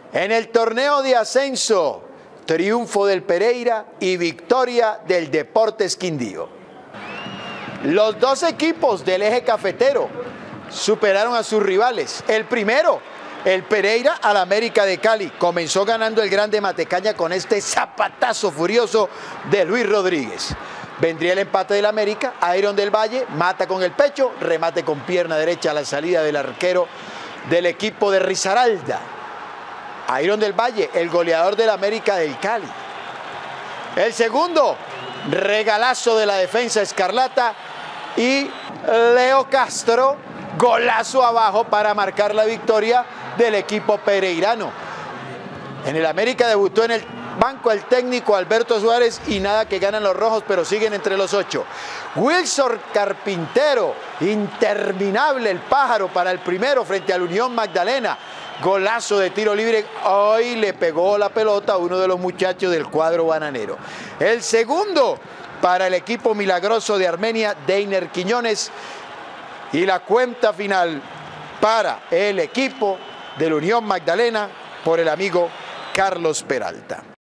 En el torneo de ascenso, triunfo del Pereira y victoria del Deportes Quindío. Los dos equipos del eje cafetero superaron a sus rivales. El primero, el Pereira al América de Cali. Comenzó ganando el Grande Matecaña con este zapatazo furioso de Luis Rodríguez. Vendría el empate del América, Iron del Valle, mata con el pecho, remate con pierna derecha a la salida del arquero del equipo de Risaralda. Iron del Valle, el goleador del América del Cali. El segundo, regalazo de la defensa escarlata y Leo Castro, golazo abajo para marcar la victoria del equipo pereirano. En el América debutó en el banco el técnico Alberto Suárez y nada que ganan los rojos, pero siguen entre los 8. Wilson Carpintero, interminable el pájaro para el primero frente al Unión Magdalena. Golazo de tiro libre, hoy le pegó la pelota a uno de los muchachos del cuadro bananero. El segundo para el equipo milagroso de Armenia, Deiner Quiñones. Y la cuenta final para el equipo del Unión Magdalena por el amigo Carlos Peralta.